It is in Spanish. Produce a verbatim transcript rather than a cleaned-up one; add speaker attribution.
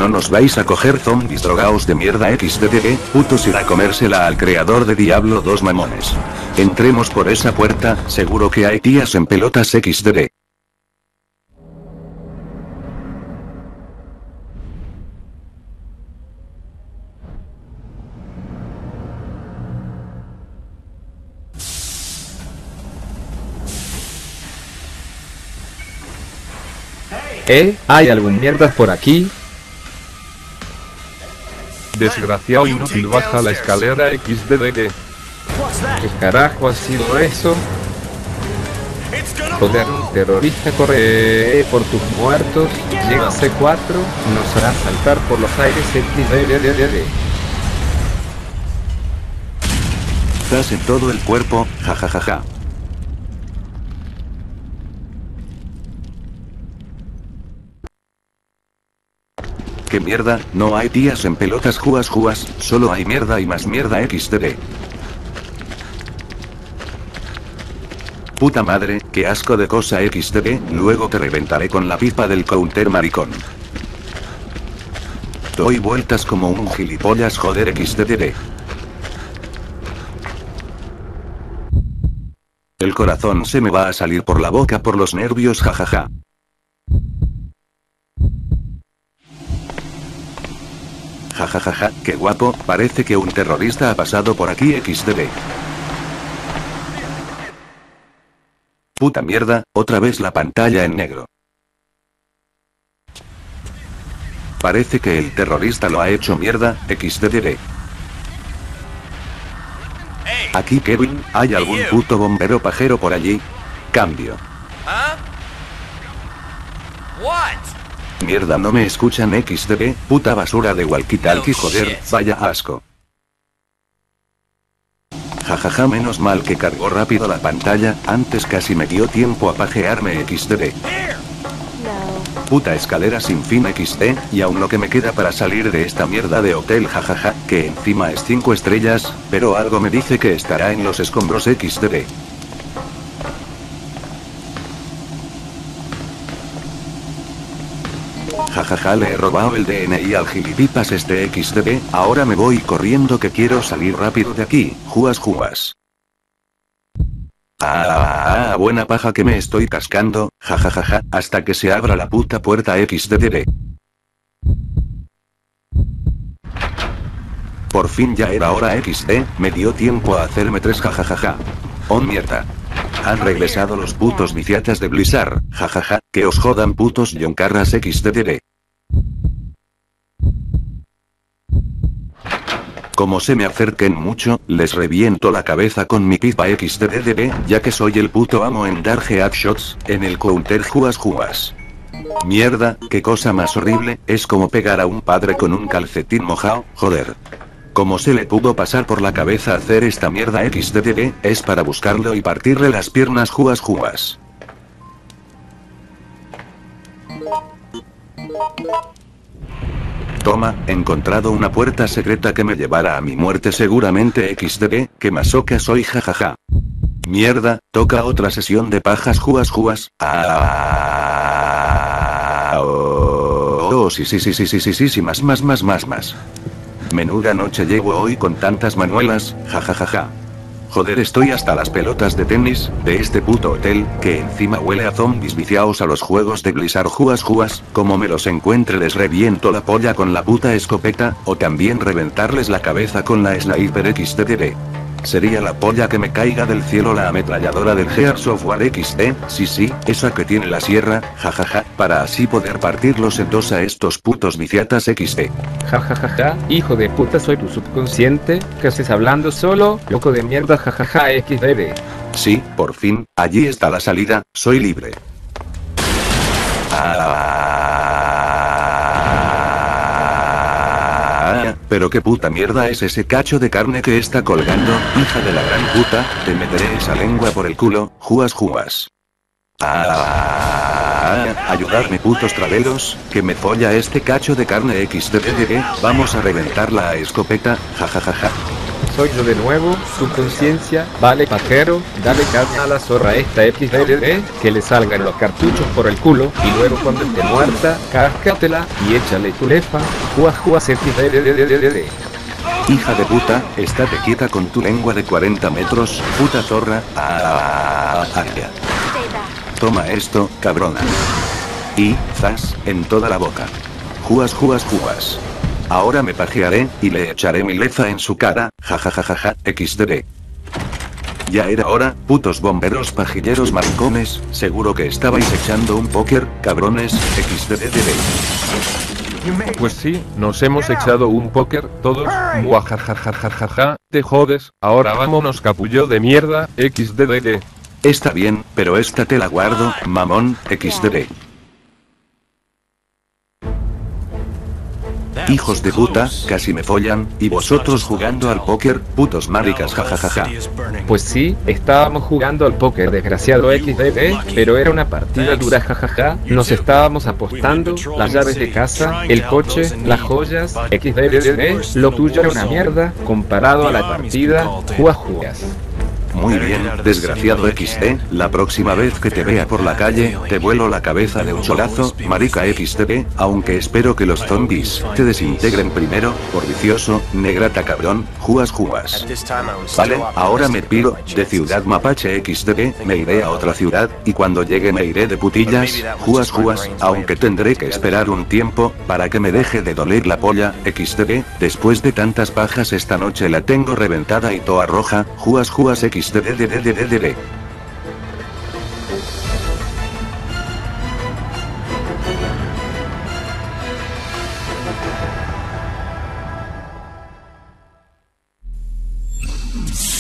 Speaker 1: no nos vais a coger zombies drogaos de mierda xdd, putos ir a comérsela al creador de Diablo dos mamones. Entremos por esa puerta, seguro que hay tías en pelotas xdd.
Speaker 2: ¿Eh? ¿Hay algún mierdas por aquí?
Speaker 3: Desgraciado inútil, baja la escalera xdd.
Speaker 2: ¿Qué carajo ha sido eso? Joder, un terrorista corre por tus muertos, llega C cuatro, nos hará saltar por los aires xdd.
Speaker 1: Estás en todo el cuerpo, jajajaja. ¿Qué mierda? No hay tías en pelotas juas juas, solo hay mierda y más mierda xdd. Puta madre, qué asco de cosa xdd, luego te reventaré con la pipa del counter maricón. Doy vueltas como un gilipollas joder xdd. El corazón se me va a salir por la boca por los nervios jajaja. Jajajaja, qué guapo, parece que un terrorista ha pasado por aquí xdd. Puta mierda, otra vez la pantalla en negro. Parece que el terrorista lo ha hecho mierda, xdd. Aquí Kevin, ¿hay algún puto bombero pajero por allí? Cambio. Mierda, no me escuchan xdd, puta basura de walkie-talkie joder, vaya asco. Jajaja, menos mal que cargó rápido la pantalla, antes casi me dio tiempo a pajearme xdd. Puta escalera sin fin xd, y aún lo que me queda para salir de esta mierda de hotel jajaja, que encima es cinco estrellas, pero algo me dice que estará en los escombros xdd. Jajaja, le he robado el D N I al gilipipas este xdd, ahora me voy corriendo que quiero salir rápido de aquí, juas juas. Ah, buena paja que me estoy cascando, jajajaja, hasta que se abra la puta puerta xdd. Por fin ya era hora xd, me dio tiempo a hacerme tres jajajaja. Oh mierda. Han regresado los putos viciatas de Blizzard, jajaja, que os jodan putos yoncarras xdd. Como se me acerquen mucho, les reviento la cabeza con mi pipa xdd, ya que soy el puto amo en dar headshots, en el counter juas juas. Mierda, qué cosa más horrible, es como pegar a un padre con un calcetín mojado, joder. ¿Cómo se le pudo pasar por la cabeza hacer esta mierda xdd? Es para buscarlo y partirle las piernas juas juas. Toma, he encontrado una puerta secreta que me llevará a mi muerte seguramente xdd, que masoca soy jajaja. Mierda, toca otra sesión de pajas juas juas. Ah, oh, oh, sí sí sí sí sí sí sí sí más más más más más. Menuda noche llevo hoy con tantas manuelas, jajajaja. Joder, estoy hasta las pelotas de tenis, de este puto hotel, que encima huele a zombies viciaos a los juegos de Blizzard juas juas, como me los encuentre les reviento la polla con la puta escopeta, o también reventarles la cabeza con la sniper xdd. Sería la polla que me caiga del cielo la ametralladora del Gear Software xd, sí sí, esa que tiene la sierra, jajaja, para así poder partirlos en dos a estos putos viciatas xd.
Speaker 2: Jajajaja, hijo de puta, soy tu subconsciente, ¿qué haces hablando solo, loco de mierda jajaja xdd?
Speaker 1: Sí, por fin, allí está la salida, soy libre. Ah, pero qué puta mierda es ese cacho de carne que está colgando, hija de la gran puta, te meteré esa lengua por el culo, juas juas. Ah, ayudarme putos travelos, que me folla este cacho de carne xdd, vamos a reventarla a escopeta, jajajaja.
Speaker 2: soy yo de nuevo, tu conciencia, vale pajero, dale carne a la zorra esta equis de de, que le salgan los cartuchos por el culo, y luego cuando esté muerta, cáscatela y échale tu lefa, juas juas equis de de de de de.
Speaker 1: Hija de puta, estate quieta con tu lengua de cuarenta metros, puta zorra. Ah, ah, ah, ah. Toma esto, cabrona. Y, zas, en toda la boca. Juas juas juas. Ahora me pajearé, y le echaré mi lefa en su cara, jajajajaja, equis de de. Ya era hora, putos bomberos pajilleros maricones, seguro que estabais echando un póker, cabrones, equis de de de de.
Speaker 3: Pues sí, nos hemos echado un póker, todos, muajajajajajaja, te jodes, ahora vámonos capullo de mierda, equis de de de.
Speaker 1: Está bien, pero esta te la guardo, mamón, equis de de. Hijos de puta, casi me follan, y vosotros jugando al póker, putos maricas jajajaja.
Speaker 2: Pues sí, estábamos jugando al póker desgraciado equis de de, pero era una partida dura jajaja, nos estábamos apostando, las llaves de casa, el coche, las joyas, equis de de de, lo tuyo era una mierda, comparado a la partida, juas jugas.
Speaker 1: Muy bien, desgraciado equis de, la próxima vez que te vea por la calle, te vuelo la cabeza de un cholazo, marica equis de de, aunque espero que los zombies te desintegren primero, por vicioso, negrata cabrón, juas jugas. Vale, ahora me piro, de ciudad mapache equis de de, me iré a otra ciudad, y cuando llegue me iré de putillas, juas jugas, aunque tendré que esperar un tiempo, para que me deje de doler la polla, equis de de, después de tantas pajas esta noche la tengo reventada y toa roja, juas jugas equis de de de de de de de de.
Speaker 4: You